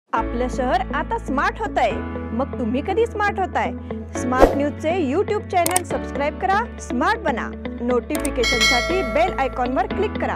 आपलं शहर आता स्मार्ट होतंय, मग तुम्ही कधी स्मार्ट होताय? स्मार्ट न्यूजचे YouTube चॅनल सबस्क्राइब करा, स्मार्ट बना। नोटिफिकेशनसाठी बेल आयकॉनवर क्लिक करा।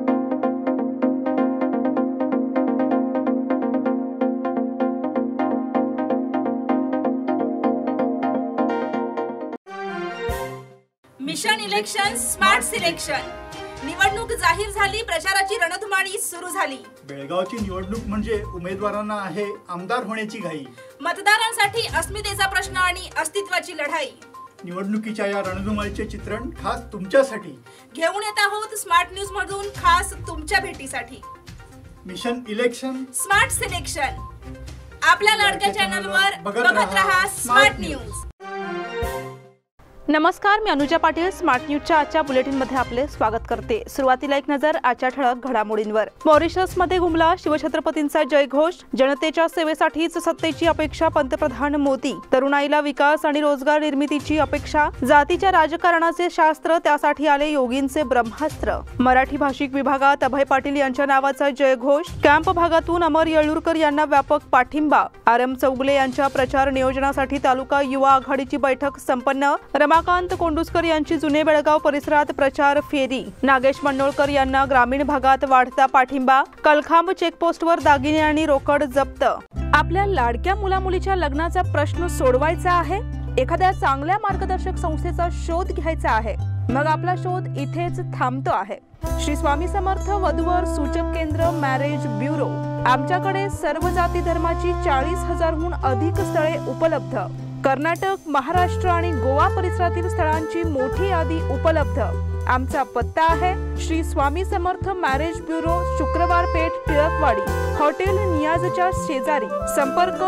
मिशन इलेक्शन स्मार्ट सिलेक्शन निवडणूक जाहीर झाली, प्रचाराची रणधुमाळी सुरू झाली। बेळगावची निवडणूक म्हणजे उमेदवारांना आहे आमदार होण्याची घाई, मतदारांसाठी अस्मितेचा प्रश्न आणि अस्तित्वाची लढाई। निवडणुकीच्या या रणधुमाळीचे चित्रण खास तुमच्यासाठी घेऊन येत आहोत स्मार्ट न्यूज मधून, खास तुमच्या भेटीसाठी। मिशन इलेक्शन स्मार्ट सिलेक्शन आपल्या लाडक्या चॅनलवर बघत रहा स्मार्ट न्यूज। नमस्कार, मी अनुजा पाटील स्मार्ट न्यूजच्या आजच्या बुलेटिनमध्ये आपले स्वागत करते। सुरुवातीला एक नजर आजच्या ठळक घडामोडींवर। मॉरिशसमध्ये घुमला शिवछत्रपतींचा जयघोष, जनतेच्या सेवेसाठीच सत्तेची अपेक्षा पंतप्रधान मोदी। तरुणाईला विकास आणि रोजगार निर्मितीची अपेक्षा, जातीच्या राजकारणाचे शास्त्र त्यासाठी आले योगींचे ब्रह्मास्त्र। मराठी भाषिक विभागात अभय पाटील यांच्या नावाचा जयघोष, कॅम्प भागातून अमर येळुरकर यांना व्यापक पाठिंबा। आरम चौगुले यांच्या प्रचार नियोजनासाठी तालुका युवा आघाडीची बैठक संपन्न। रमाकांत कोंडुस्कर यांची जुने बेळगाव परिसरात प्रचार फेरी। नागेश मंडोळकर यांना ग्रामीण भागात वाढता पाठिंबा। कलखांब चेकपोस्टवर दागिने आणि रोकड जप्त। आपल्या लाडक्या मुलामुलीच्या लग्नाचा प्रश्न सोडवायचा आहे, एखाद्या चांगल्या मार्गदर्शक संस्थेचा शोध घ्यायचा आहे, मग आपला शोध इथेच थांबतो आहे। श्री स्वामी समर्थ वधूवर सूचक केंद्र मॅरेज ब्युरो। आमच्याकडे सर्व जाती धर्माची 40,000हून अधिक स्थळे उपलब्ध। कर्नाटक, महाराष्ट्र आणि गोवा परिसरातील स्थळांची मोठी यादी उपलब्ध। आमचा पत्ता आहे Shri Swami Samarth marriage bureau, Shukrawar Peth, Tilakwadi, hotel नियाजच्या शेजारी। संपर्क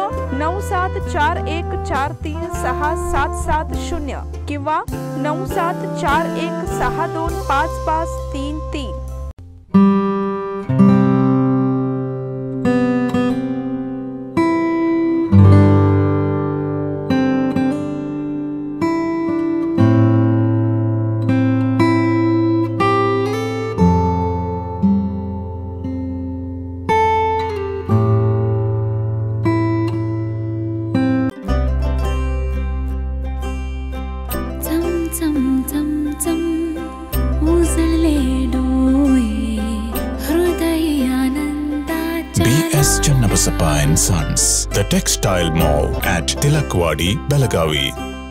9741436770 किंवा 9741625533। BS Channabasappa and Sons, the Textile Mall at Tilakwadi, Belagavi.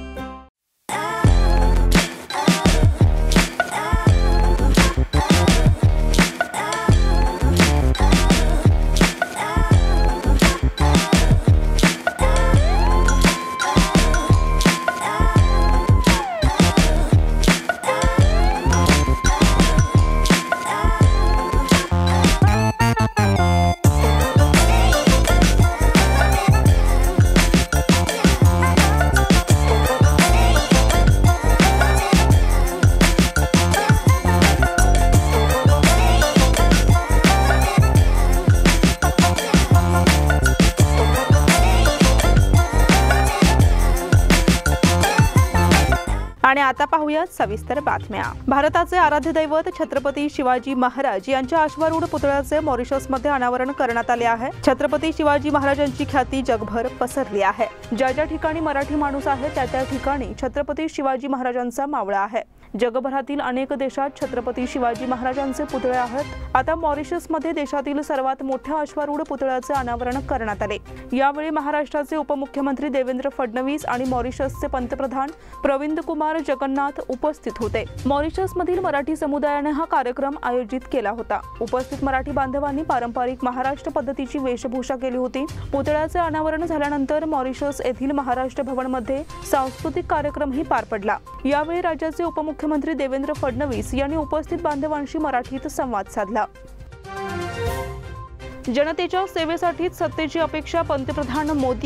आणि आता पाहूया सविस्तर बातम्या। भारताचे आराध्य दैवत छत्रपती शिवाजी महाराज यांच्या अश्वारूढ पुतळ्याचे मॉरिशसमध्ये अनावरण करण्यात आले आहे। छत्रपती शिवाजी महाराजांची ख्याती जगभर पसरली आहे। ज्या ज्या ठिकाणी मराठी माणूस आहे त्या त्या ठिकाणी छत्रपती शिवाजी महाराजांचा मावळा आहे। जगभरातील अनेक देशात छत्रपती शिवाजी महाराजांचे पुतळे आहेत। आता मॉरिशसमध्ये देशातील सर्वात मोठ्या अश्वारूढ पुतळ्याचे अनावरण करण्यात आले। यावेळी महाराष्ट्राचे उपमुख्यमंत्री देवेंद्र फडणवीस आणि मॉरिशसचे पंतप्रधान प्रविंद कुमार जगन्नाथ उपस्थित होते। मॉरिशसमधील मराठी समुदायाने हा कार्यक्रम आयोजित केला होता। उपस्थित मराठी बांधवांनी पारंपरिक महाराष्ट्र पद्धतीची वेशभूषा केली होती। पुतळ्याचे अनावरण झाल्यानंतर मॉरिशस येथील महाराष्ट्र भवनमध्ये सांस्कृतिक कार्यक्रमही पार पडला। यावेळी राज्याचे उपमुख्यमंत्री देवेंद्र फडणवीस यांनी उपस्थित बांधवांशी मराठीत संवाद साधला। जनतेच्या सेवेसाठीच सत्तेची अपेक्षा पंतप्रधान मोदी।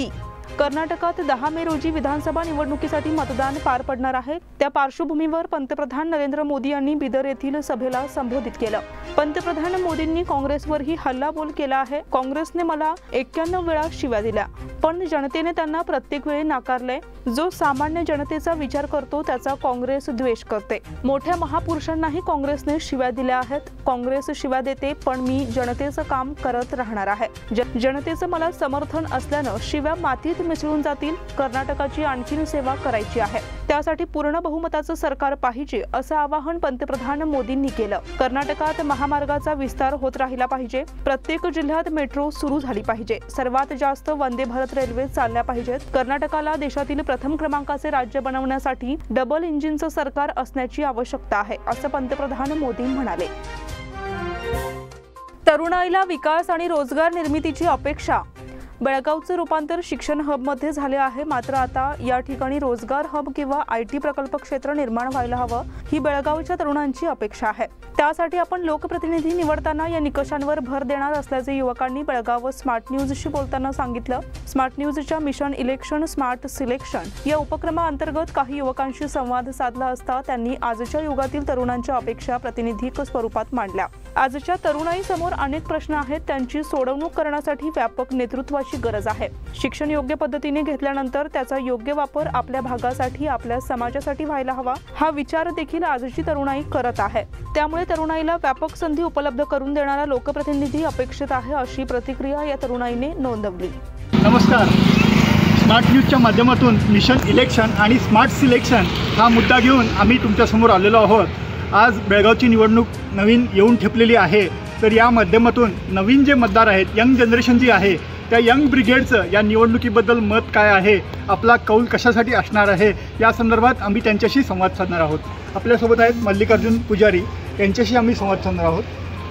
कर्नाटकात 10 मे रोजी विधानसभा निवडणुकीसाठी मतदान पार पडणार आहे। त्या पार्श्वभूमीवर पंतप्रधान नरेंद्र मोदी यांनी बिदर येथील सभेला संबोधित केलं। पंतप्रधान मोदींनी काँग्रेसवरही हल्लाबोल केला आहे। काँग्रेसने मला 91 वेळा शिव्या दिल्या, पण जनतेने त्यांना प्रत्येक वेळी नाकारले। जो सामान्य जनतेचा विचार करतो त्याचा काँग्रेस द्वेष करते। मोठ्या महापुरुषांनाही काँग्रेसने शिव्या दिल्या आहेत। काँग्रेस शिव्या देते, पण मी जनतेचं काम करत राहणार आहे। जनतेचं मला समर्थन असल्यानं शिव्या मातीत मिसळून जातील। कर्नाटकाची आणखीन सेवा करायची आहे, त्यासाठी पूर्ण बहुमताचं सरकार पाहिजे असं आवाहन पंतप्रधान मोदींनी केलं। कर्नाटकात महामार्गाचा विस्तार होत राहिला पाहिजे। प्रत्येक जिल्ह्यात मेट्रो सुरू झाली पाहिजे। सर्वात जास्त वंदे भारत रेल्वे चालल्या पाहिजेत। कर्नाटकाला देशातील प्रथम क्रमांकाचे राज्य बनवण्यासाठी डबल इंजिनचं सरकार असण्याची आवश्यकता आहे असं पंतप्रधान मोदी म्हणाले। तरुणाईला विकास आणि रोजगार निर्मितीची अपेक्षा। बेळगावचे रूपांतर शिक्षण हबमध्ये झाले आहे, मात्र आता या ठिकाणी रोजगार हब किंवा IT प्रकल्प क्षेत्र निर्माण व्हायला हवं ही बेळगावच्या तरुणांची अपेक्षा आहे। त्यासाठी आपण लोकप्रतिनिधी निवडताना या निकषांवर भर देणार असल्याचे युवकांनी बेळगाव स्मार्ट न्यूजशी बोलताना सांगितलं। स्मार्ट न्यूजच्या मिशन इलेक्शन स्मार्ट सिलेक्शन या उपक्रमाअंतर्गत काही युवकांशी संवाद साधला असता त्यांनी आजच्या युगातील तरुणांच्या अपेक्षा प्रातिनिधिक स्वरूपात मांडल्या। आजच्या तरुणाईसमोर अनेक प्रश्न आहेत, त्यांची सोडवणूक करण्यासाठी व्यापक नेतृत्वाची गरज आहे। शिक्षण योग्य पद्धतीने घेतल्यानंतर त्याचा योग्य वापर आपल्या भागासाठी, आपल्या समाजासाठी व्हायला हवा हा विचार देखील आजची तरुणाई करत आहे। त्यामुळे तरुणाईला व्यापक संधी उपलब्ध करून देणारा लोकप्रतिनिधी अपेक्षित आहे अशी प्रतिक्रिया या तरुणाईने नोंदवली। नमस्कार, स्मार्ट न्यूजच्या माध्यमातून मिशन इलेक्शन आणि स्मार्ट सिलेक्शन हा मुद्दा घेऊन आम्ही तुमच्यासमोर आलेलो आहोत। आज बेळगावची निवडणूक नवीन येऊन ठेपलेली आहे, तर या माध्यमातून नवीन जे मतदार आहेत, यंग जनरेशन जी आहे, त्या यंग ब्रिगेडचं या निवडणुकीबद्दल मत काय आहे, आपला कौल कशासाठी असणार आहे, या संदर्भात आम्ही त्यांच्याशी संवाद साधणार आहोत। आपल्यासोबत आहेत मल्लिकार्जुन पुजारी, यांच्याशी आम्ही संवाद साधणार आहोत।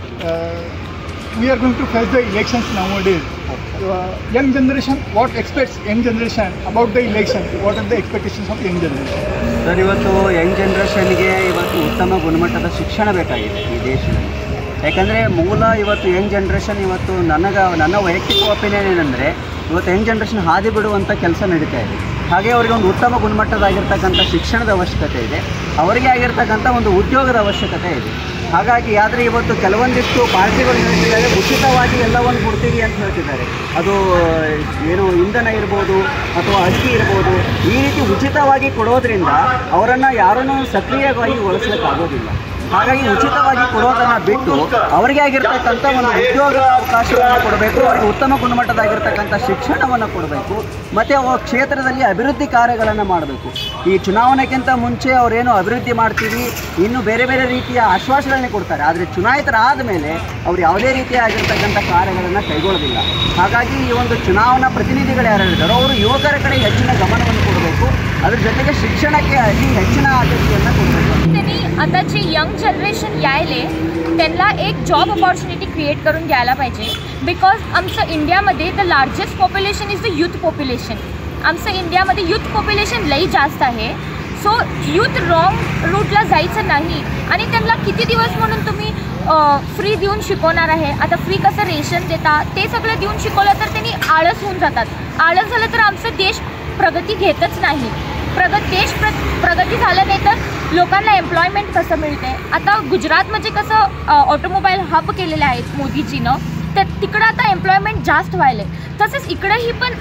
We are going to face the elections nowadays. Young generation, what expects young generation about the election? What are the expectations of young generation? Sir, ಇವತ್ತು ಯಂಗ್ ಜನ್ರೇಷನ್ಗೆ ಇವತ್ತು ಉತ್ತಮ ಗುಣಮಟ್ಟದ ಶಿಕ್ಷಣ ಬೇಕಾಗಿದೆ ಈ ದೇಶದಲ್ಲಿ। ಯಾಕಂದರೆ ಇವತ್ತು ಯಂಗ್ ಜನ್ರೇಷನ್ ಇವತ್ತು ನನ್ನ ವೈಯಕ್ತಿಕ ಒಪಿನಿಯನ್ ಏನಂದರೆ ಇವತ್ತು ಯಂಗ್ ಜನ್ರೇಷನ್ ಹಾದಿ ಬಿಡುವಂಥ ಕೆಲಸ ನಡೀತಾ ಇದೆ। ಹಾಗೆ ಅವರಿಗೆ ಒಂದು ಉತ್ತಮ ಗುಣಮಟ್ಟದಾಗಿರ್ತಕ್ಕಂಥ ಶಿಕ್ಷಣದ ಅವಶ್ಯಕತೆ ಇದೆ, ಅವರಿಗೆ ಆಗಿರ್ತಕ್ಕಂಥ ಒಂದು ಉದ್ಯೋಗದ ಅವಶ್ಯಕತೆ ಇದೆ। ಹಾಗಾಗಿ ಆದರೆ ಇವತ್ತು ಕೆಲವೊಂದಿಷ್ಟು ಪಾರ್ಟಿಗಳು ಹೇಳ್ತಿದ್ದಾರೆ ಉಚಿತವಾಗಿ ಎಲ್ಲವನ್ನು ಕೊಡ್ತೀವಿ ಅಂತ ಹೇಳ್ತಿದ್ದಾರೆ। ಅದು ಏನು ಇಂಧನ ಇರ್ಬೋದು ಅಥವಾ ಅಕ್ಕಿ ಇರ್ಬೋದು, ಈ ರೀತಿ ಉಚಿತವಾಗಿ ಕೊಡೋದ್ರಿಂದ ಅವರನ್ನು ಯಾರನ್ನೂ ಸಕ್ರಿಯವಾಗಿ ಬಳಸಲಿಕ್ಕಾಗೋದಿಲ್ಲ। ಹಾಗಾಗಿ ಉಚಿತವಾಗಿ ಕೊಡೋದನ್ನು ಬಿಟ್ಟು ಅವರಿಗೆ ಆಗಿರ್ತಕ್ಕಂಥ ಒಂದು ಉದ್ಯೋಗ ಅವಕಾಶವನ್ನು ಕೊಡಬೇಕು, ಅವರಿಗೆ ಉತ್ತಮ ಗುಣಮಟ್ಟದಾಗಿರ್ತಕ್ಕಂಥ ಶಿಕ್ಷಣವನ್ನು ಕೊಡಬೇಕು, ಮತ್ತು ಆ ಕ್ಷೇತ್ರದಲ್ಲಿ ಅಭಿವೃದ್ಧಿ ಕಾರ್ಯಗಳನ್ನು ಮಾಡಬೇಕು। ಈ ಚುನಾವಣೆಗಿಂತ ಮುಂಚೆ ಅವರೇನು ಅಭಿವೃದ್ಧಿ ಮಾಡ್ತೀವಿ, ಇನ್ನು ಬೇರೆ ಬೇರೆ ರೀತಿಯ ಆಶ್ವಾಸನೆ ಕೊಡ್ತಾರೆ, ಆದರೆ ಚುನಾಯಿತರಾದ ಮೇಲೆ ಅವರು ಯಾವುದೇ ರೀತಿಯಾಗಿರ್ತಕ್ಕಂಥ ಕಾರ್ಯಗಳನ್ನು ಕೈಗೊಳ್ಳೋದಿಲ್ಲ। ಹಾಗಾಗಿ ಈ ಒಂದು ಚುನಾವಣಾ ಪ್ರತಿನಿಧಿಗಳು ಯಾರಿದ್ದಾರೋ ಅವರು ಯುವಕರ ಕಡೆ ಹೆಚ್ಚಿನ ಗಮನವನ್ನು ಕೊಡಬೇಕು, ಅದರ ಜೊತೆಗೆ ಶಿಕ್ಷಣಕ್ಕೆ ಅಲ್ಲಿ ಹೆಚ್ಚಿನ ಆದ್ಯತೆಯನ್ನು ಕೊಡಬೇಕು। आताची यंग जनरेशन यायले त्यांना एक जॉब अपॉर्च्युनिटी क्रिएट करून द्यायला पाहिजे। बिकॉज आमचं इंडियामध्ये the largest population is the youth population. आमचं इंडियामध्ये यूथ पॉप्युलेशन लई जास्त आहे। सो यूथ रॉंग रूटला जायचं नाही आणि त्यांना किती दिवस म्हणून तुम्ही फ्री देऊन शिकवणार आहे। आता फ्री कसं रेशन देता ते सगळं देऊन शिकवलं तर त्यांनी आळस होऊन जातात। आळस झालं तर आमचं देश प्रगती घेतच नाही। देश प्रगती झालं नाही तर लोकांना एम्प्लॉयमेंट कसं मिळते? आता गुजरातमध्ये कसं ऑटोमोबाईल हब केलेले आहेत मोदीजीनं, तर तिकडं आता एम्प्लॉयमेंट जास्त व्हायले। तसेच इकडेही पण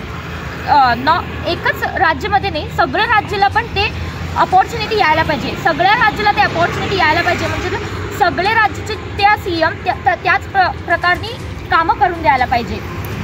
एकच राज्यामध्ये नाही, सगळ्या राज्याला पण ते अपॉर्च्युनिटी यायला पाहिजे। सगळ्या राज्याला ते अपॉर्च्युनिटी यायला पाहिजे, म्हणजे सगळे राज्याचे त्या CM त्याच प्रकारने कामं करून द्यायला पाहिजे।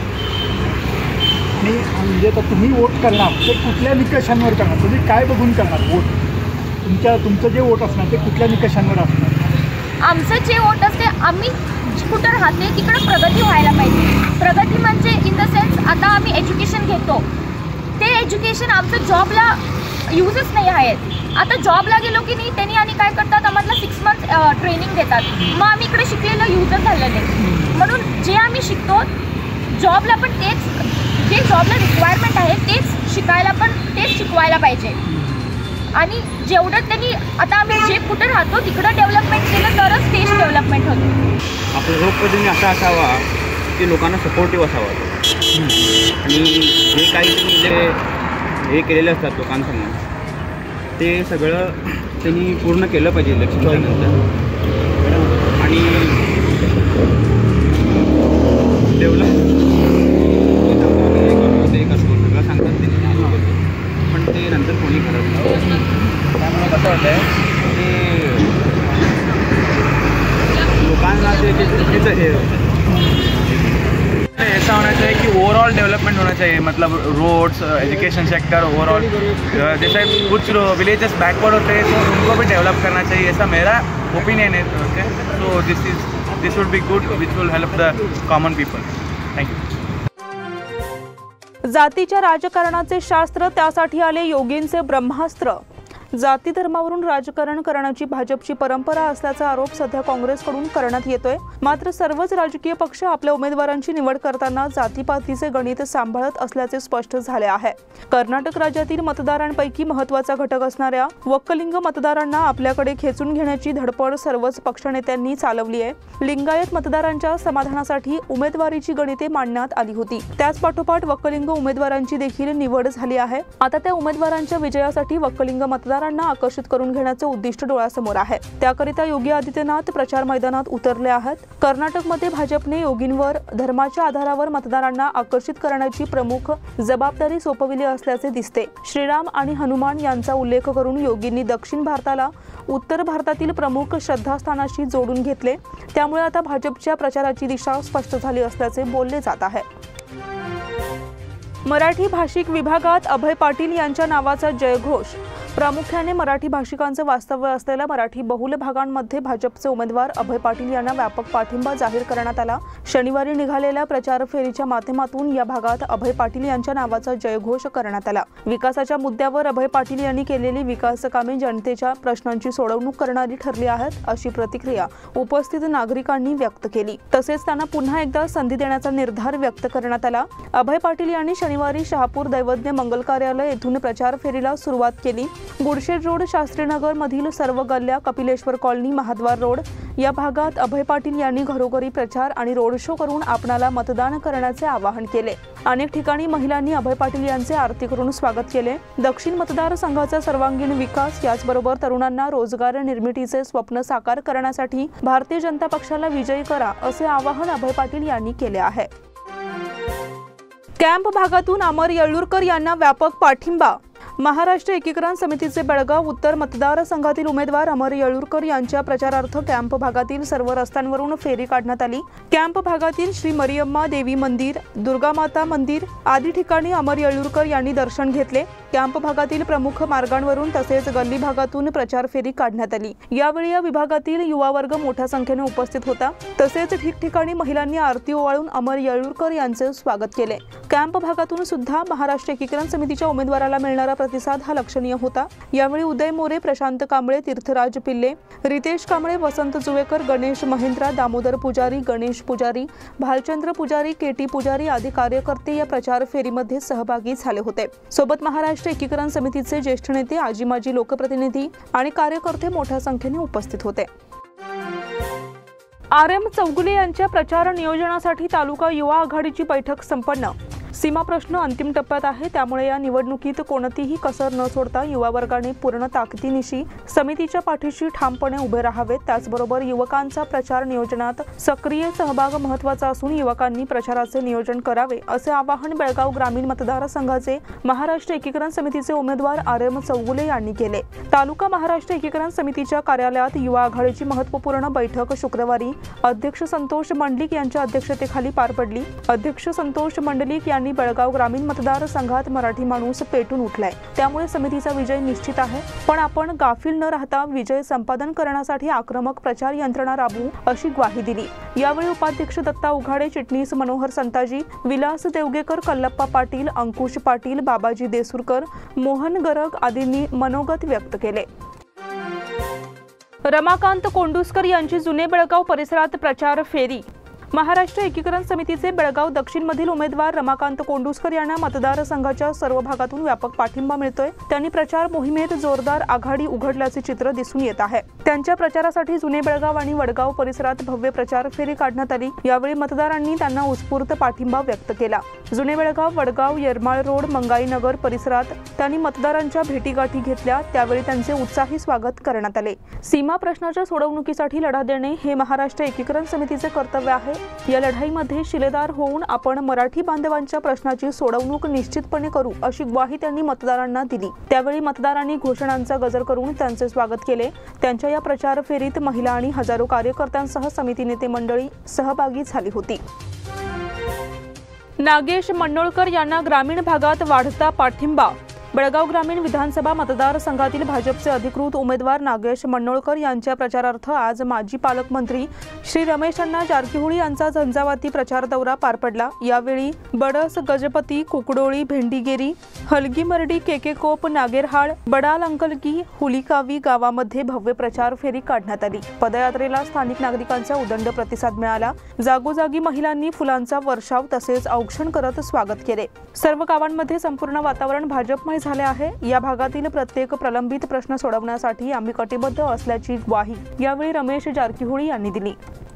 म्हणजे तर तुम्ही वोट करणार ते कुठल्या निकषांवर करणार? तुम्ही काय बघून करणार वोट? तुमचं जे वोट असणार ते कुठल्या निकषांवर असणार? आमचं जे वोट असते, आम्ही कुठं राहते तिकडं प्रगती व्हायला पाहिजे। प्रगती म्हणजे इन द सेन्स आता आम्ही एज्युकेशन घेतो, ते एज्युकेशन आमचं जॉबला यूजच नाही आहेत। आता जॉबला गेलो की नाही त्यांनी आणि काय करतात, आम्हाला 6 मंथ ट्रेनिंग देतात, मग आम्ही इकडे शिकलेलं यूजच झालं नाही। म्हणून जे आम्ही शिकतो जॉबला पण तेच, जे जॉबला रिक्वायरमेंट आहे तेच शिकायला पण तेच शिकवायला पाहिजे। आणि जेवढं त्यांनी आता आम्ही जे कुठे राहतो तिकडं डेव्हलपमेंट केलं तरच देश डेव्हलपमेंट होतो। आपला लोकप्रतिनिधी असा असावा की लोकांना सपोर्टिव्ह असावा आणि जे काही म्हणजे हे केलेले असतात लोकांसमोर ते सगळं त्यांनी पूर्ण केलं पाहिजे इलेक्शनच्या नंतर आणि डेव्हलप ते करतो सगळं सांगतात ते पण ते नंतर कोणी करत नाही. त्यामुळे कसं होतं आहे ते लोकांना ते चुकीचं हे ऐसा होना चाहिए कि ओवरऑल डेवलपमेंट होना चाहिए, मतलब रोड्स, एजुकेशन सेक्टर ओवरऑल. जैसे कुछ विलेजेस बैकवर्ड होते हैं तो उनको भी डेवलप करना चाहिए, ऐसा मेरा ओपिनियन है. Okay, so this would be good which will help the common people. Thank you. जातीच्या राजकारणाचे शास्त्र, त्यासाठी आले योगींचे ब्रह्मास्त्र. जाती धर्मावरून राजकारण करण्याची भाजपची परंपरा असल्याचा आरोप सध्या काँग्रेसकडून करण्यात येतोय. मात्र सर्वच राजकीय पक्ष आपल्या उमेदवारांची निवड करताना जातीपातीचे गणित सांभाळत असल्याचे स्पष्ट झाले आहे. कर्नाटक राज्यातील मतदारांपैकी महत्त्वाचा घटक असणाऱ्या वक्कलिंग मतदारांना आपल्याकडे खेचून घेण्याची धडपड सर्वच पक्षनेत्यांनी चालवली आहे. लिंगायत मतदारांच्या समाधानासाठी उमेदवारीची गणिते मांडण्यात आली होती. त्याच पाठोपाठ वक्कलिंग उमेदवारांची देखील निवड झाली आहे. आता त्या उमेदवारांच्या विजयासाठी वक्कलिंग मतदारांना आकर्षित करून घेण्याचे उद्दिष्ट डोळ्यासमोर आहे. त्याकरिता योगी आदित्यनाथ प्रचार मैदानात उतरले आहेत. कर्नाटकमध्ये भाजपने योगींवर धर्माच्या आधारावर मतदारांना आकर्षित करण्याची प्रमुख जबाबदारी सोपविली असल्याचे दिसते. श्रीराम आणि हनुमान यांचा उल्लेख करून योगींनी दक्षिण भारताला उत्तर भारतातील प्रमुख श्रद्धास्थानाशी जोडून घेतले. त्यामुळे आता भाजपच्या प्रचाराची दिशा स्पष्ट झाली असल्याचे बोलले जात आहे. मराठी भाषिक विभागात अभय पाटील यांच्या नावाचा जयघोष. प्रामुख्याने मराठी भाषिकांचे वास्तव्य असलेल्या मराठी बहुल भागांमध्ये भाजपचे उमेदवार अभय पाटील यांना व्यापक पाठिंबा जाहीर करण्यात आला. शनिवारी निघालेल्या प्रचार फेरीच्या माध्यमातून या भागात अभय पाटील यांच्या नावाचा जयघोष करण्यात आला. विकासाच्या मुद्द्यावर अभय पाटील यांनी केलेली विकास कामे जनतेच्या प्रश्नांची सोडवणूक करणारी ठरली आहेत, अशी प्रतिक्रिया उपस्थित नागरिकांनी व्यक्त केली. तसेच त्यांना पुन्हा एकदा संधी देण्याचा निर्धार व्यक्त करण्यात आला. अभय पाटील यांनी शनिवारी शहापूर दैवज्ञ मंगल कार्यालय येथून प्रचार फेरीला सुरुवात केली. गुडशेड रोड, शास्त्रीनगर मधील सर्व गल्ल्या, कपिलेश्वर कॉलनी, महाद्वार रोड या भागात अभय पाटील यांनी घरोघरी प्रचार आणि रोड शो करून आपणाला मतदान करण्याचे आवाहन केले. अनेक ठिकाणी महिलांनी अभय पाटील यांचे आरती करून स्वागत केले. दक्षिण मतदारसंघाचा सर्वांगीण विकास, याचबरोबर तरुणांना रोजगार निर्मितीचे स्वप्न साकार करण्यासाठी भारतीय जनता पक्षाला विजयी करा, असे आवाहन अभय पाटील यांनी केले आहे. कॅम्प भागातून अमर येळूरकर यांना व्यापक पाठिंबा. महाराष्ट्र एकीकरण समितीचे बेळगाव उत्तर मतदारसंघातील उमेदवार अमर येळूरकर यांच्या प्रचारार्थ कॅम्प भागातील सर्व रस्त्यांवरून फेरी काढण्यात आली. कॅम्प भागातील श्री मरियम्मा देवी मंदिर, दुर्गामाता मंदिर आदी ठिकाणी अमर येळूरकर यांनी दर्शन घेतले. कॅम्प भागातील प्रमुख मार्गांवरून तसेच गल्ली भागातून प्रचार फेरी काढण्यात आली. यावेळी या विभागातील युवा वर्ग मोठ्या संख्येने उपस्थित होता. तसेच ठिकठिकाणी महिलांनी आरती ओवाळून अमर येळूरकर यांचे स्वागत केले. कॅम्प भागातून सुद्धा महाराष्ट्र एकीकरण समितीच्या उमेदवाराला मिळणारा प्रतिसाद हा लक्षणीय होता. यावेळी उदय मोरे, प्रशांत कांबळे, तीर्थराज पिल्ले, रितेश कांबळे, वसंत जुवेकर, गणेश महेंद्रा, दामोदर पुजारी, गणेश पुजारी, भालचंद्र पुजारी, केटी पुजारी आदी कार्यकर्ते या प्रचार फेरीमध्ये सहभागी झाले होते. सोबत महाराष्ट्र एकीकरण समितीचे ज्येष्ठ नेते, आजी माजी लोकप्रतिनिधी आणि कार्यकर्ते मोठ्या संख्येने उपस्थित होते. RM चौगुले यांच्या प्रचार नियोजनासाठी तालुका युवा आघाडीची बैठक संपन्न. सीमा प्रश्न अंतिम टप्प्यात आहे, त्यामुळे या निवडणुकीत कोणतीही कसर न सोडता युवा वर्गाने पूर्ण ताकदीनिशी समितीच्या पाठीशी ठामपणे उभे राहावे. त्याचबरोबर युवकांचा प्रचार नियोजनात सक्रिय सहभाग महत्त्वाचा असून युवकांनी प्रचाराचे नियोजन करावे, असे आवाहन बेळगाव ग्रामीण मतदारसंघाचे महाराष्ट्र एकीकरण समितीचे उमेदवार RM चौगुले यांनी केले. तालुका महाराष्ट्र एकीकरण समितीच्या कार्यालयात युवा आघाडीची महत्त्वपूर्ण बैठक शुक्रवारी अध्यक्ष संतोष मंडलिक यांच्या अध्यक्षतेखाली पार पडली. अध्यक्ष संतोष मंडलिक यांनी बेळगाव ग्रामीण मतदारसंघात मराठी माणूस पेटून उठलाय, त्यामुळे समितीचा विजय निश्चित आहे. पण आपण गाफील न राहता विजय संपादन करण्यासाठी आक्रमक प्रचार यंत्रणा राबवू, अशी ग्वाही दिली. यावेळी उपाध्यक्ष दत्ता उघाडे, चिटणीस मनोहर संताजी, विलास देवगेकर, कल्लप्पा पाटील, अंकुश पाटील, बाबाजी देसूरकर, मोहन गरग आदींनी मनोगत व्यक्त केले. रमाकांत कोंडुस्कर यांची जुने बेळगाव परिसरात प्रचार फेरी. महाराष्ट्र एकीकरण समितीचे बेळगाव दक्षिण मधील उमेदवार रमाकांत कोंडुस्कर यांना मतदारसंघाच्या सर्व भागातून व्यापक पाठिंबा मिळतोय. त्यांनी प्रचार मोहिमेत जोरदार आघाडी उघडल्याचे चित्र दिसून येत आहे. त्यांच्या प्रचारासाठी जुने बेळगाव आणि वडगाव परिसरात भव्य प्रचार फेरी काढण्यात आली. यावेळी मतदारांनी त्यांना उत्स्फूर्त पाठिंबा व्यक्त केला. जुने बेळगाव, वडगाव, येरमाळ रोड, मंगाईनगर परिसरात त्यांनी मतदारांच्या भेटीगाठी घेतल्या. त्यावेळी त्यांचे उत्साही स्वागत करण्यात आले. सीमा प्रश्नाच्या सोडवणुकीसाठी लढा देणे हे महाराष्ट्र एकीकरण समितीचे कर्तव्य आहे. या लढाईमध्ये शिलेदार होऊन आपण मराठी बांधवांच्या प्रश्नाची सोडवणूक निश्चितपणे करू, अशी ग्वाही त्यांनी मतदारांना दिली. त्यावेळी मतदारांनी घोषणांचा गजर करून त्यांचे स्वागत केले. त्यांच्या या प्रचार फेरीत महिला आणि हजारो कार्यकर्त्यांसह समिती नेते मंडळी सहभागी झाली होती. नागेश मंडोळकर यांना ग्रामीण भागात वाढता पाठिंबा. बेळगाव ग्रामीण विधानसभा मतदारसंघातील भाजपचे अधिकृत उमेदवार नागेश मंडोळकर यांच्या प्रचारार्थ आज माजी पालकमंत्री श्री रमेश अण्णा जारकीहोळी यांचा झंझावाती प्रचार दौरा पार पडला. यावेळी बडस, गजपती, कुकडोळी, भेंडीगेरी, हलगीमर्डी, केकेकोप, नागेरहाळ, बडाल अंकलगी, हुलिकावी गावामध्ये भव्य प्रचार फेरी काढण्यात आली. पदयात्रेला स्थानिक नागरिकांचा उदंड प्रतिसाद मिळाला. जागोजागी महिलांनी फुलांचा वर्षाव तसेच औक्षण करत स्वागत केले. सर्व गावांमध्ये संपूर्ण वातावरण भाजपमय झाले आहे. या भागातील प्रत्येक प्रलंबित प्रश्न सोडवण्यासाठी आम्ही कटिबद्ध असल्याची ग्वाही यावेळी रमेश जारकीहोळी यांनी दिली.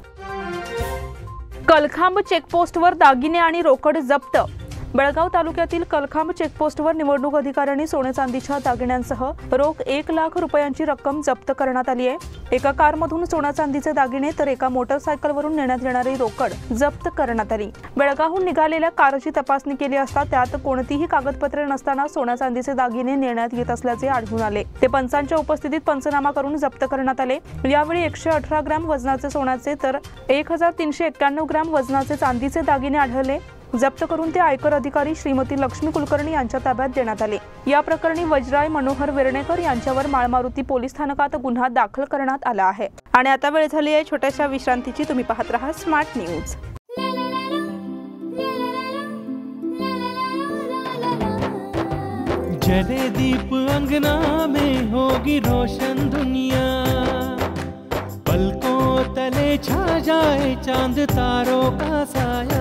कलखांब चेकपोस्टवर दागिने आणि रोकड जप्त. बेळगाव तालुक्यातील कलखांब चेकपोस्टवर निवडणूक अधिकाऱ्यांनी सोने चांदीच्या दागिन्यांसह रोख 1 लाख रुपयांची रक्कम जप्त करण्यात आली आहे. एका कारमधून सोना चांदीचे दागिने तर एका मोटरसायकलवरून नेण्यात येणारी रोकड जप्त करण्यात आली. बेळगावहून निघालेल्या कारची तपासणी केली असता त्यात कोणतीही कागदपत्रे नसताना सोना चांदीचे दागिने नेण्यात येत असल्याचे आढळून आले. ते पंचांच्या उपस्थितीत पंचनामा करून जप्त करण्यात आले. यावेळी 118 ग्रॅम वजनाचे सोन्याचे तर 1391 ग्रॅम वजनाचे चांदीचे दागिने आढळले. जप्त करून ते आयकर अधिकारी श्रीमती लक्ष्मी कुलकर्णी यांच्या ताब्यात देण्यात आले. या प्रकरणी वज्राय मनोहर वेर्णेकर यांच्यावर माळमारुती पोलीस स्थानकात गुन्हा दाखल करण्यात आला आहे. आणि आता वेळ झाली आहे छोट्याशा विश्रांतीची. तुम्ही पाहत रहा स्मार्ट न्यूज. जले दीप अंगना में होगी रोशन दुनिया, पलकों तले छा जाए चांद तारों का साया,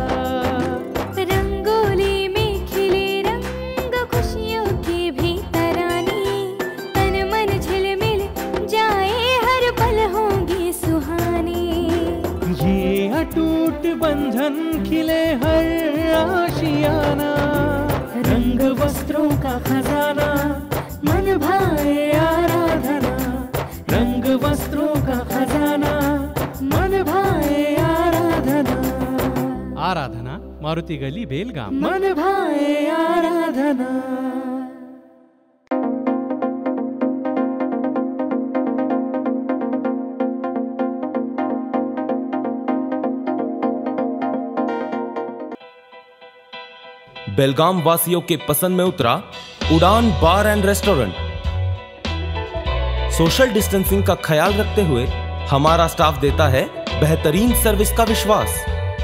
रंगोली में खिले रंग खुशियों की भी तरानी, तन मन झिलमिल जाए हर पल होंगे सुहाने, ये अटूट बंधन खिले हर आशियाना, रंग वस्त्रों का खजाना मन भाए आराधना, रंग वस्त्रों का खजाना मन भाए आराधना, आराधना मारुती गली बेलगाम, मन भाए आराधना. बेलगाम वासियों के पसंद में उतरा Udaan bar and restaurant. Social distancing का ख्याल रखते हुए हमारा स्टाफ देता है बेहतरीन सर्विस का विश्वास.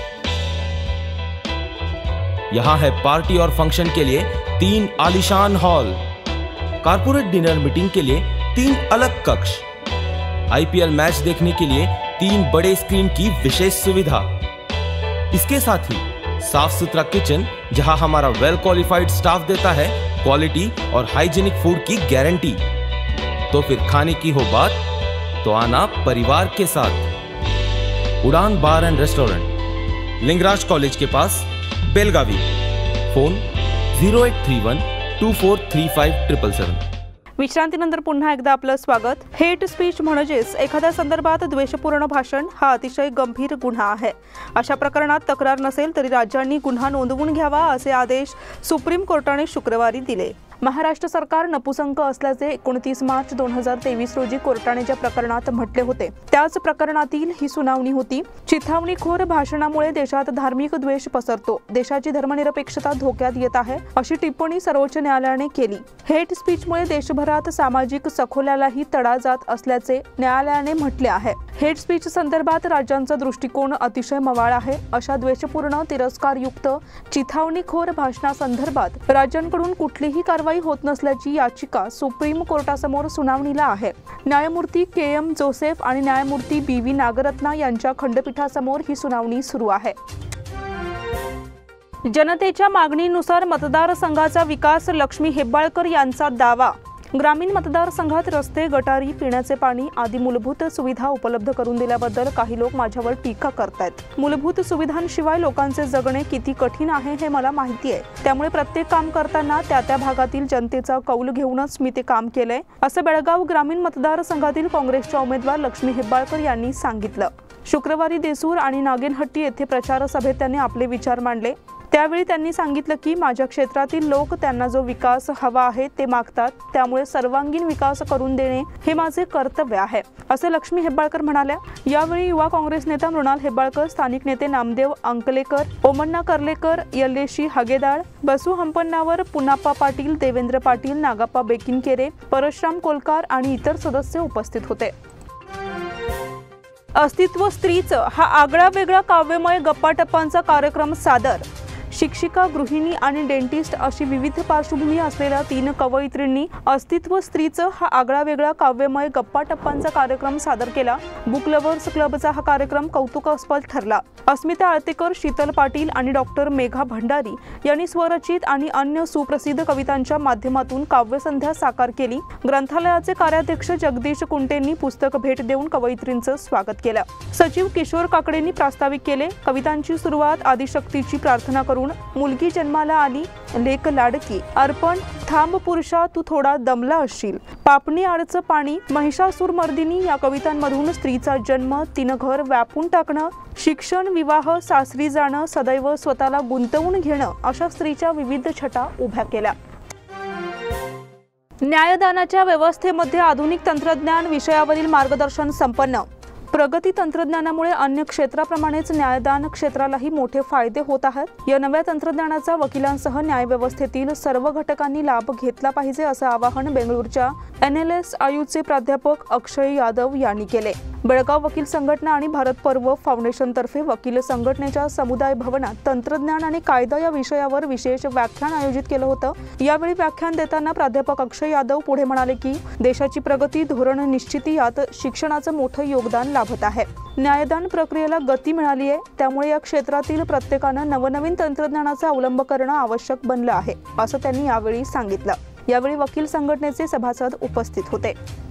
यहां है पार्टी और फंक्शन के लिए 3 आलीशान हॉल, कारपोरेट डिनर मीटिंग के लिए 3 अलग कक्ष, आईपीएल मैच देखने के लिए 3 बड़े स्क्रीन की विशेष सुविधा. इसके साथ ही साफ सुथरा किचन जहां हमारा वेल क्वालिफाइड स्टाफ देता है क्वालिटी और हाइजीनिक फूड की गारंटी. तो फिर खाने की हो बात तो आना परिवार के साथ. Udaan bar and restaurant, Lingaraj college के पास, बेलगावी. फोन 0831 2435 777. विश्रांतीनंतर पुन्हा एकदा आपलं स्वागत. हेट स्पीच म्हणजेच एखाद्या संदर्भात द्वेषपूर्ण भाषण हा अतिशय गंभीर गुन्हा आहे. अशा प्रकरणात तक्रार नसेल तरी राज्यांनी गुन्हा नोंदवून घ्यावा असे आदेश सुप्रीम कोर्टाने शुक्रवारी दिले. महाराष्ट्र सरकार नपुसंक असल्याचे 29 मार्च 2023 रोजी कोर्टाने ज्या प्रकरणात म्हटले होते त्याच प्रकरणातील ही सुनावणी होती. चिथावणीखोर भाषणामुळे देशात धार्मिक द्वेष पसरतो, देशाची धर्मनिरपेक्षता धोक्यात येत आहे अशी टिप्पणी सर्वोच्च न्यायालयाने केली. हेट स्पीचमुळे देशभरात सामाजिक सखोल्यालाही तडा जात असल्याचे न्यायालयाने म्हटले आहे. हेट स्पीच संदर्भात राज्यांचा दृष्टिकोन अतिशय मवाळ आहे. अशा द्वेषपूर्ण, तिरस्कारयुक्त, चिथावणीखोर भाषणासंदर्भात राज्यांकडून कुठलीही कारवाई कारवाई होत नसल्याची याचिका सुप्रीम कोर्टासमोर सुनावणीला आहे। न्यायमूर्ती KM जोसेफ आणि न्यायमूर्ती BV नागरत्ना यांच्या खंडपीठासमोर ही सुनावणी सुरू आहे। जनतेच्या मागणीनुसार मतदारसंघाचा विकास, लक्ष्मी हेब्बाळकर यांचा दावा। ग्रामीण मतदारसंघात रस्ते, गटारी, पिण्याचे पाणी आदी मूलभूत सुविधा उपलब्ध करून दिल्याबद्दल काही लोक माझ्यावर टीका करतायत। मूलभूत सुविधांशिवाय लोकांचे जगणे किती कठीण आहे हे मला माहिती आहे। त्यामुळे प्रत्येक काम करताना त्या भागातील जनतेचा कौल घेऊनच मी ते काम केलंय, असं बेळगाव ग्रामीण मतदारसंघातील काँग्रेसच्या उमेदवार लक्ष्मी हेब्बाळकर यांनी सांगितलं। शुक्रवारी देसूर आणि नागेनहट्टी येथे प्रचार सभेत त्यांनी आपले विचार मांडले। त्यावेळी त्यांनी सांगितलं की माझ्या क्षेत्रातील लोक त्यांना जो विकास हवा आहे ते मागतात, त्यामुळे सर्वांगीण विकास करून देणे हे माझे कर्तव्य आहे, असे लक्ष्मी हेब्बाळकर म्हणाल्या। यावेळी युवा काँग्रेस नेता मृणाल हेब्बाळकर, स्थानिक नेते नामदेव अंकलेकर, ओमण्णा कर्लेकर, यल्लेशी हगेदाळ, बसू हंपन्नावर, पुनाप्पा पाटील, देवेंद्र पाटील, नागाप्पा बेकिनकेरे, परशुराम कोलकार आणि इतर सदस्य उपस्थित होते। अस्तित्व स्त्रीचं हा आगळा वेगळा काव्यमय गप्पाटप्पांचा कार्यक्रम सादर। शिक्षिका, गृहिणी आणि डेंटिस्ट अशी विविध पार्श्वभूमी असलेल्या 3 कवयित्रींनी अस्तित्व स्त्रीचं हा आगळा वेगळा काव्यमय गप्पाटप्पांचा कार्यक्रम सादर केला। बुक लव्हर्स क्लबचा हा कार्यक्रम कौतुकास्पद ठरला। अस्मिता आळतेकर, शीतल पाटील आणि डॉक्टर मेघा भंडारी यांनी स्वरचित आणि अन्य सुप्रसिद्ध कवितांच्या माध्यमातून काव्यसंध्या साकार केली। ग्रंथालयाचे कार्याध्यक्ष जगदीश कुंटेंनी पुस्तक भेट देऊन कवयित्रींचं स्वागत केलं। सचिव किशोर काकडेंनी प्रास्ताविक केले। कवितांची सुरुवात आदिशक्तीची प्रार्थना करून मुलगी जन्माला आली, लेक लाडकी, अर्पण, थांब पुरुषा तू थोडा दमला असशील, पापणी आडचं पाणी, महिषासूर मर्दिनी या कवितांमधून स्त्रीचा जन्म, तिनं घर व्यापून टाकणं, शिक्षण, विवाह, सासरी जाणं, सदैव स्वतःला गुंतवून घेणं अशा स्त्रीच्या विविध छटा उभ्या केल्या। न्यायदानाच्या व्यवस्थेमध्ये आधुनिक तंत्रज्ञान विषयावरील मार्गदर्शन संपन्न। प्रगती तंत्रज्ञानामुळे अन्य क्षेत्राप्रमाणेच न्यायदान क्षेत्रालाही मोठे फायदे होत आहेत। या नव्या तंत्रज्ञानाचा वकिलांसह न्यायव्यवस्थेतील सर्व घटकांनी लाभ घेतला पाहिजे, असं आवाहन बेंगळूरच्या NLSIUचे प्राध्यापक अक्षय यादव यांनी केले। बेळगाव वकील संघटना आणि भारत पर्व फाउंडेशनतर्फे वकील संघटनेच्या समुदाय भवनात तंत्रज्ञान आणि कायदा या विषयावर विशेष व्याख्यान आयोजित केलं होतं। यावेळी व्याख्यान देताना प्राध्यापक अक्षय यादव पुढे म्हणाले की देशाची प्रगती, धोरण निश्चिती यात शिक्षणाचं मोठं योगदान लाभत आहे। न्यायदान प्रक्रियेला गती मिळाली आहे, त्यामुळे या क्षेत्रातील प्रत्येकानं नवनवीन तंत्रज्ञानाचा अवलंब करणं आवश्यक बनलं आहे, असं त्यांनी यावेळी सांगितलं। यावेळी वकील संघटनेचे सभासद उपस्थित होते।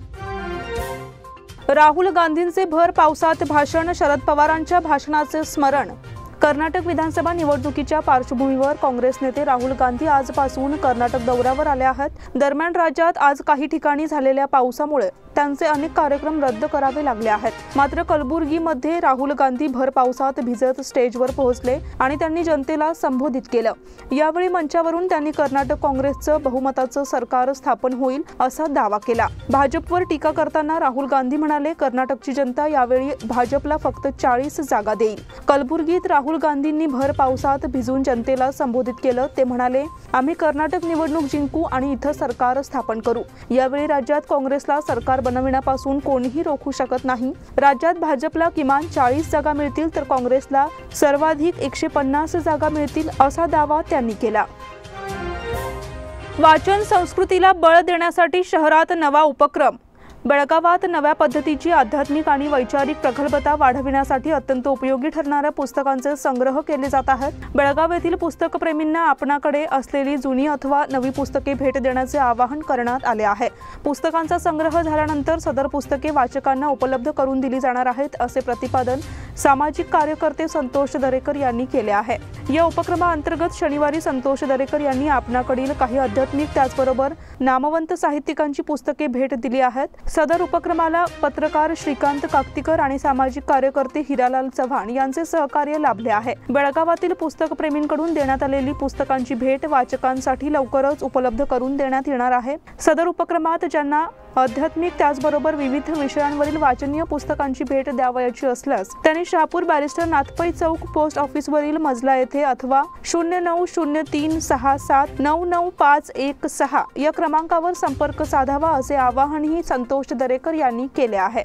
राहुल गांधींचे भर पावसात भाषण, शरद पवारांच्या भाषणाचे स्मरण। कर्नाटक विधानसभा निवडणुकीच्या पार्श्वभूमीवर काँग्रेस नेते राहुल गांधी आजपासून कर्नाटक दौऱ्यावर आले आहेत। दरम्यान राज्यात आज काही ठिकाणी झालेल्या पावसामुळे त्यांचे अनेक कार्यक्रम रद्द करावे लागले आहेत। मात्र कलबुर्गीमध्ये राहुल गांधी भर पावसात भिजत स्टेजवर पोहोचले आणि त्यांनी जनतेला संबोधित केलं। यावेळी मंचावरून त्यांनी कर्नाटक काँग्रेसचं बहुमताचं सरकार स्थापन होईल असा दावा केला। भाजपवर टीका करताना राहुल गांधी म्हणाले, कर्नाटकची जनता यावेळी भाजपला फक्त 40 जागा देईल। कलबुर्गीत राहुल गांधींनी भर पावसात भिजून जनतेला संबोधित केलं। ते म्हणाले, आम्ही कर्नाटक निवडणूक जिंकू आणि इथं सरकार स्थापन करू। यावेळी राज्यात काँग्रेसला सरकार बनविण्यापासून कोणीही रोखू शकत नाही। राज्यात भाजपला किमान 40 जागा मिळतील तर काँग्रेसला सर्वाधिक 150 जागा मिळतील असा दावा त्यांनी केला। वाचन संस्कृतीला बळ देण्यासाठी शहरात नवा उपक्रम। बेळगावात नव्या पद्धतीची आध्यात्मिक आणि वैचारिक प्रगल्भता वाढविण्यासाठी अत्यंत उपयोगी ठरणाऱ्या पुस्तकांचे संग्रह केले जात आहेत। बेळगाव येथील पुस्तकप्रेमींना आपणाकडे असलेली जुनी अथवा नवी पुस्तके भेट देण्याचे आवाहन करण्यात आले आहे। पुस्तकांचा संग्रह झाल्यानंतर सदर पुस्तके वाचकांना उपलब्ध करून दिली जाणार आहेत, असे प्रतिपादन सामाजिक कार्यकर्ते संतोष दरेकर यांनी केले आहे। या उपक्रमाअंतर्गत शनिवारी संतोष दरेकर यांनी आपणाकडील काही आध्यात्मिक त्याचबरोबर नामवंत साहित्यिकांची पुस्तके भेट दिली आहेत। सदर उपक्रमाला पत्रकार श्रीकांत काकतीकर आणि सामाजिक कार्यकर्ते हिरालाल चव्हाण यांचे सहकार्य लाभले आहे। बेळगावातील पुस्तकप्रेमींकडून देण्यात आलेली पुस्तकांची भेट वाचकांसाठी लवकरच उपलब्ध करून देण्यात येणार आहे। सदर उपक्रमात ज्यांना आध्यात्मिक त्याचबरोबर विविध विषयांवरील वाचनीय पुस्तकांची भेट द्यावयाची असल्यास त्यांनी शहापूर बॅरिस्टर नाथपै चौक पोस्ट ऑफिसवरील मजला येथे अथवा 090367999516 या क्रमांकावर संपर्क साधावा, असे आवाहनही संतोष दरेकर यांनी केले आहे।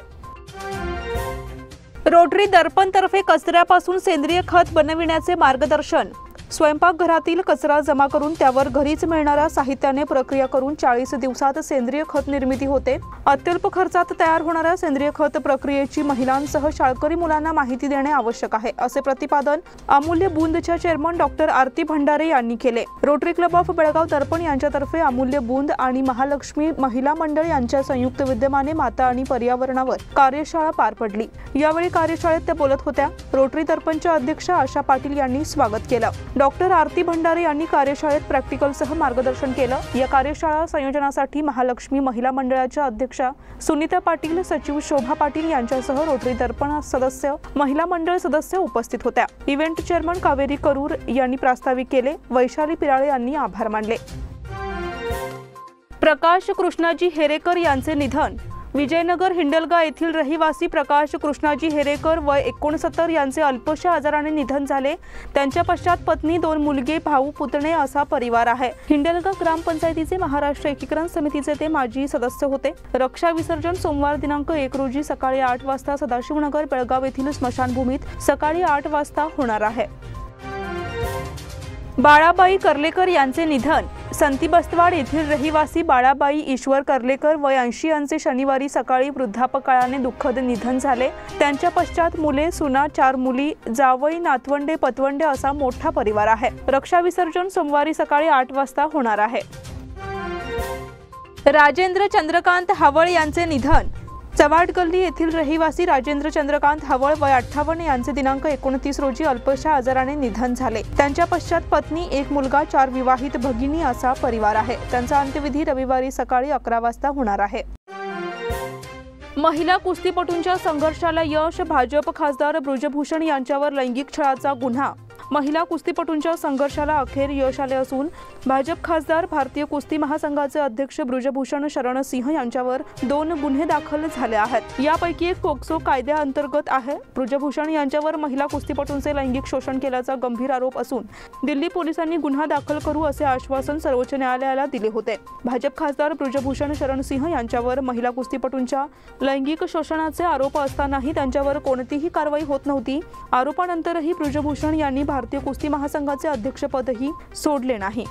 रोटरी दर्पणतर्फे कचऱ्यापासून सेंद्रिय खत बनविण्याचे मार्गदर्शन। स्वयंपाकघरातील कचरा जमा करून त्यावर घरीच मिळणाऱ्या साहित्याने प्रक्रिया करून 40 दिवसात सेंद्रिय खत निर्मिती होते. अत्यल्प खर्चात तयार होणाऱ्या सेंद्रिय खत प्रक्रियेची महिलांसह शाळकरी मुलांना माहिती देणे आवश्यक आहे, असे प्रतिपादन अमूल्य बूंदच्या चेअरमन डॉक्टर आरती भंडारे यांनी केले. Rotary club of Belgaum Darpan यांच्यातर्फे अमूल्य बूंद आणि महालक्ष्मी महिला मंडळ यांच्या संयुक्त विद्यमाने माता आणि पर्यावरणावर कार्यशाळा पार पडली. यावेळी कार्यशाळेत त्या बोलत होत्या. रोटरी दर्पणच्या अध्यक्षा आशा पाटील यांनी स्वागत केलं. डॉक्टर आरती भंडारे यांनी कार्यशाळेत प्रॅक्टिकलसह मार्गदर्शन केलं. या कार्यशाळा संयोजनासाठी महालक्ष्मी महिला मंडळाच्या अध्यक्षा सुनीता पाटील, सचिव शोभा पाटील यांच्यासह रोटरी दर्पण सदस्य, महिला मंडळ सदस्य उपस्थित होत्या. इव्हेंट चेअरमन कावेरी करूर यांनी प्रास्ताविक केले. वैशाली पिराळे यांनी आभार मानले. प्रकाश कृष्णाजी हेरेकर यांचे निधन. विजयनगर हिंडलगा येथील रहिवासी प्रकाश कृष्णाजी हेरेकर वय 69 यांचे अल्पशा आजाराने निधन झाले. त्यांच्या पश्चात पत्नी, 2 मुलगे, भाऊ, पुतणे असा परिवार आहे. हिंडलगा ग्रामपंचायतीचे महाराष्ट्र एकीकरण समितीचे ते माजी सदस्य होते. रक्षा विसर्जन सोमवार दिनांक 1 रोजी सकाळी 8 वाजता सदाशिवनगर बेळगाव येथील स्मशानभूमीत सकाळी 8 वाजता होणार आहे. बाळाबाई कर्लेकर यांचे निधन. संतीबस्तवाड येथील रहिवासी बाळाबाई ईश्वर कर्लेकर वय 80 यांचे शनिवारी सकाळी वृद्धापकाळाने दुःखद निधन झाले. त्यांच्या पश्चात मुले, सुना, 4 मुली, जावई, नातवंडे, पतवंडे असा मोठा परिवार आहे. रक्षा विसर्जन सोमवारी सकाळी 8 वाजता होणार आहे. राजेंद्र चंद्रकांत हवळ यांचे निधन. चव्हाड गल्ली येथील रहिवासी राजेंद्र चंद्रकांत हवळ वय 58 यांचे दिनांक 29 रोजी अल्पशा आजाराने निधन झाले. त्यांच्या पश्चात पत्नी, 1 मुलगा, 4 विवाहित भगिनी असा परिवार आहे. त्यांचा अंत्यविधी रविवारी सकाळी 11 वाजता होणार आहे. महिला कुस्तीपटूंच्या संघर्षाला यश. भाजप खासदार बृजभूषण यांच्यावर लैंगिक छळाचा गुन्हा. महिला कुस्तीपटूंच्या संघर्षाला अखेर यश आले असून भाजप खासदार, भारतीय कुस्ती महासंघाचे अध्यक्ष बृजभूषण शरण सिंह यांच्यावर 2 गुन्हे दाखल झाले आहेत. यापैकी एक पोक्सो कायद्याअंतर्गत आहे. बृजभूषण यांच्यावर महिला कुस्तीपटूंचे लैंगिक शोषण केल्याचा गंभीर आरोप असून दिल्ली पोलिसांनी गुन्हा दाखल करू असे आश्वासन सर्वोच्च न्यायालयाला दिले होते. भाजप खासदार बृजभूषण शरण सिंह यांच्यावर महिला कुस्तीपटूंच्या लैंगिक शोषणाचे आरोप असतानाही त्यांच्यावर कोणतीही कारवाई होत नव्हती. आरोपानंतरही बृजभूषण यांनी भारतीय कुस्ती महासंघाचे अध्यक्षपदही सोडले नाही.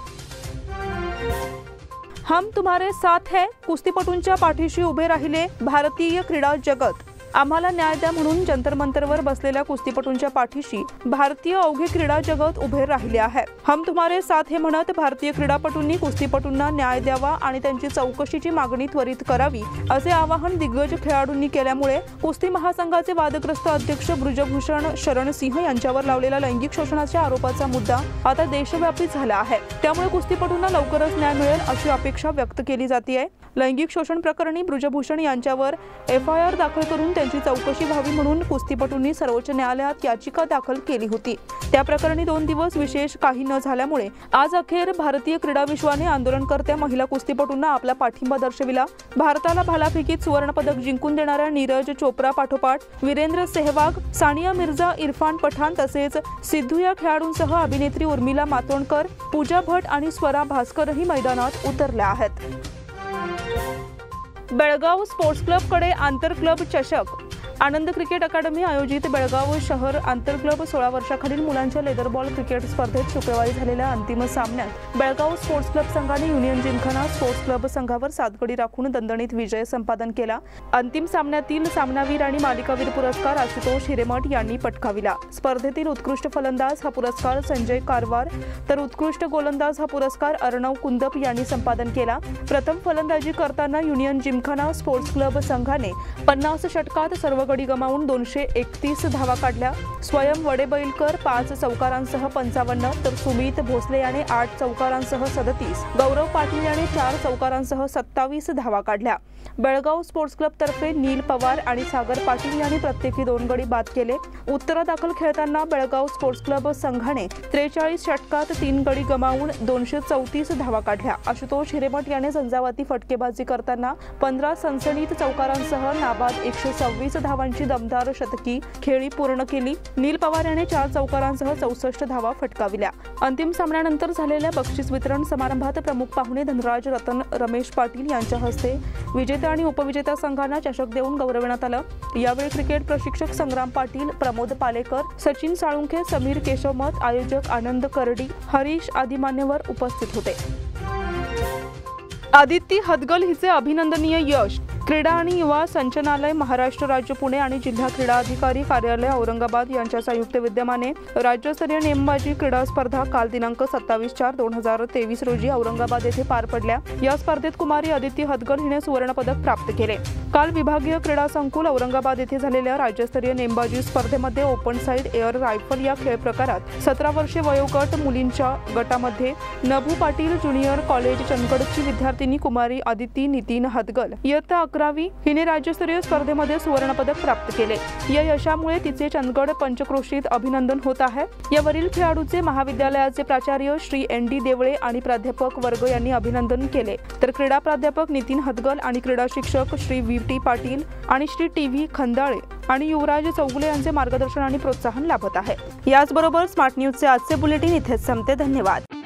हम तुम्हारे साथ है. कुस्तीपटूंच्या पाठीशी उभे राहिले भारतीय क्रीडा जगत. आम्हाला न्याय द्या म्हणून जंतर मंतरवर बसलेल्या कुस्तीपटूंच्या पाठीशी भारतीय अवघे क्रीडा जगत उभे राहिले आहे. हम तुम्हारे साथ हे म्हणत भारतीय क्रीडापटूंनी कुस्तीपटूंना न्याय द्यावा आणि त्यांची चौकशीची मागणी त्वरित करावी असे आवाहन दिग्गज खेळाडूंनी केल्यामुळे कुस्ती महासंघाचे वादग्रस्त अध्यक्ष बृजभूषण शरण सिंह यांच्यावर लावलेला लैंगिक शोषणाच्या आरोपाचा मुद्दा आता देशव्यापी झाला आहे. त्यामुळे कुस्तीपटूंना लवकरच न्याय मिळेल अशी अपेक्षा व्यक्त केली जाते. लैंगिक शोषण प्रकरणी बृजभूषण यांच्यावर FIR दाखल करून त्यांची चौकशी व्हावी म्हणून कुस्तीपटूंनी सर्वोच्च न्यायालयात याचिका दाखल केली होती. त्या प्रकरणी 2 दिवस विशेष काही न झाल्यामुळे आज अखेर भारतीय क्रीडा विश्वाने आंदोलनकर्त्या महिला कुस्तीपटूंना आपला पाठिंबा दर्शविला. भारताला भालाफेकीत सुवर्णपदक जिंकून देणाऱ्या नीरज चोप्रा पाठोपाठ वीरेंद्र सेहवाग, सानिया मिर्झा, इरफान पठाण तसेच सिद्धू या खेळाडूंसह अभिनेत्री उर्मिला मातोंडकर, पूजा भट आणि स्वरा भास्करही मैदानात उतरल्या आहेत. बेळगाव स्पोर्ट्स क्लबकडे आंतर क्लब चषक. आनंद क्रिकेट अकादमी आयोजित बेळगाव शहर आंतर क्लब 16 वर्षाखालील मुलांच्या लेदरबॉल क्रिकेट स्पर्धेत शुक्रवारी झालेल्या अंतिम सामन्यात बेळगाव स्पोर्ट्स क्लब संघाने युनियन जिमखाना स्पोर्ट्स क्लब संघावर 7 गडी राखून दणदणीत विजय संपादन केला. अंतिम सामन्यातील सामनावीर आणि मालिकावीर पुरस्कार आशुतोष हिरेमठ यांनी पटकाविला. स्पर्धेतील उत्कृष्ट फलंदाज हा पुरस्कार संजय कारवार तर उत्कृष्ट गोलंदाज हा पुरस्कार अर्णव कुंदप यांनी संपादन केला. प्रथम फलंदाजी करताना युनियन जिमखाना स्पोर्ट्स क्लब संघाने 50 षटकात सर्व गडी गमावून 231 धावा काढल्या. स्वयं वडेबैलकर 5 चौकारांसह 55 तर सुमित भोसले याने 8 चौकारांसह 37, गौरव पाटील याने 4 चौकारांसह 27 धावा काढल्या. बेळगाव स्पोर्ट्स क्लब तर्फे नील पवार आणि सागर पाटील यांनी प्रत्येकी 2 गडी बाद केले. उत्तरादाखल खेळताना बेळगाव स्पोर्ट्स क्लब संघाने 43 षटकात 3 गडी गमावून 234 धावा काढल्या. आशुतोष हिरेमठ याने झंझावाती फटकेबाजी करताना 15 सनसनीत चौकारांसह नाबाद 126 धावा धावांची दमदार शतकी खेळी पूर्ण केली. नील पवार याने 4 चौकारांसह 64 धावा फटकाविल्या. अंतिम सामन्यानंतर झालेल्या बक्षीस वितरण समारंभात प्रमुख पाहुणे धनराज रतन रमेश पाटील यांच्या हस्ते विजेत्या आणि उपविजेत्या संघांना चषक देऊन गौरविण्यात आलं. यावेळी क्रिकेट प्रशिक्षक संग्राम पाटील, प्रमोद पालेकर, सचिन साळुंखे, समीर केशवमत, आयोजक आनंद करडी, हरीश आदी मान्यवर उपस्थित होते. आदिती हदगल हिचे अभिनंदनीय यश. क्रीडा आणि युवा संचालनालय, महाराष्ट्र राज्य पुणे आणि जिल्हा क्रीडा अधिकारी कार्यालय औरंगाबाद यांच्या संयुक्त विद्यमाने राज्यस्तरीय नेमबाजी क्रीडा स्पर्धा काल दिनांक 27/4/2023 रोजी औरंगाबाद येथे पार पडल्या. या स्पर्धेत कुमारी आदिती हदगल हिने सुवर्ण पदक प्राप्त केले. काल विभागीय क्रीडा संकुल औरंगाबाद येथे झालेल्या राज्यस्तरीय नेमबाजी स्पर्धेमध्ये ओपन साइड एअर रायफल या खेळ प्रकारात 17 वर्षे वयोगट मुलींच्या गटामध्ये नभू पाटील ज्युनियर कॉलेज चंदगडची विद्यार्थिनी कुमारी आदिती नितीन हदगल इयत्ता 11वी हिने राज्यस्तरीय स्पर्धेमध्ये सुवर्ण पदक प्राप्त केले. या यशामुळे तिचे चंदगड पंचक्रोशीत अभिनंदन होत आहे. यावरील खेळाडूचे महाविद्यालयाचे प्राचार्य श्री ND देवळे आणि प्राध्यापक वर्ग यांनी अभिनंदन केले. तर क्रीडा प्राध्यापक नितीन हदगल आणि क्रीडा शिक्षक श्री VT पाटील आणि श्री TV खंदाळे आणि युवराज चौगुले यांचे मार्गदर्शन आणि प्रोत्साहन लाभत आहे. याचबरोबर स्मार्ट न्यूजचे आजचे बुलेटिन इथेच संपते. धन्यवाद.